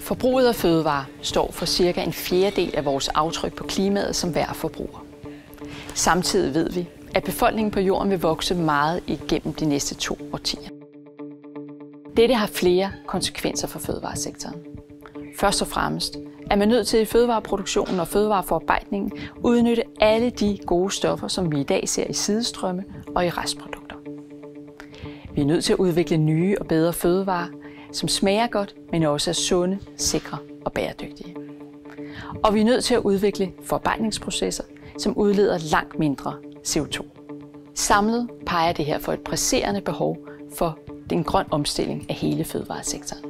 Forbruget af fødevarer står for cirka en fjerdedel af vores aftryk på klimaet som hver forbruger. Samtidig ved vi, at befolkningen på jorden vil vokse meget igennem de næste 2 årtier. Dette har flere konsekvenser for fødevaresektoren. Først og fremmest er man nødt til i fødevareproduktionen og fødevareforarbejdningen udnytte alle de gode stoffer, som vi i dag ser i sidestrømme og i restprodukter. Vi er nødt til at udvikle nye og bedre fødevarer, som smager godt, men også er sunde, sikre og bæredygtige. Og vi er nødt til at udvikle forarbejdningsprocesser, som udleder langt mindre CO2. Samlet peger det her for et presserende behov for den grøn omstilling af hele fødevaresektoren.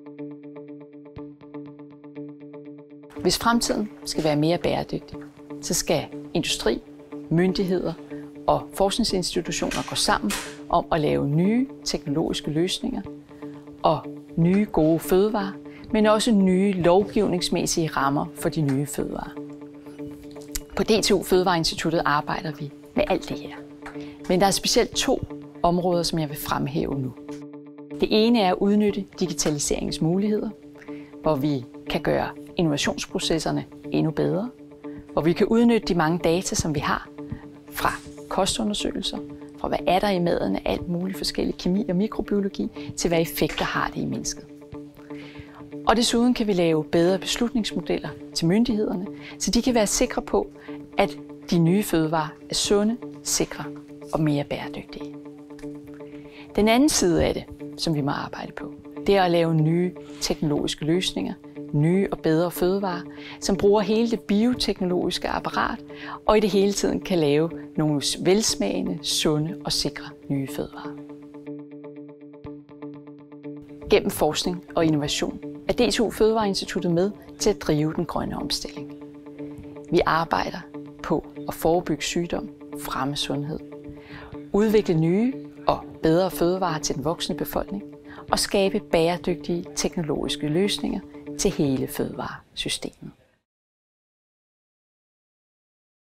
Hvis fremtiden skal være mere bæredygtig, så skal industri, myndigheder og forskningsinstitutioner gå sammen om at lave nye teknologiske løsninger og nye gode fødevarer, men også nye lovgivningsmæssige rammer for de nye fødevarer. På DTU Fødevareinstituttet arbejder vi med alt det her. Men der er specielt 2 områder, som jeg vil fremhæve nu. Det ene er at udnytte digitaliseringens muligheder, hvor vi kan gøre innovationsprocesserne endnu bedre, hvor vi kan udnytte de mange data, som vi har fra kostundersøgelser, fra hvad er der i maden af alt muligt forskellig kemi og mikrobiologi, til hvad effekter har det i mennesket. Og desuden kan vi lave bedre beslutningsmodeller til myndighederne, så de kan være sikre på, at de nye fødevarer er sunde, sikre og mere bæredygtige. Den anden side af det, som vi må arbejde på, det er at lave nye teknologiske løsninger, nye og bedre fødevarer, som bruger hele det bioteknologiske apparat og i det hele tiden kan lave nogle velsmagende, sunde og sikre nye fødevarer. Gennem forskning og innovation er DTU Fødevareinstituttet med til at drive den grønne omstilling. Vi arbejder på at forebygge sygdom, fremme sundhed, udvikle nye og bedre fødevarer til den voksne befolkning og skabe bæredygtige teknologiske løsninger til hele fødevaresystemet.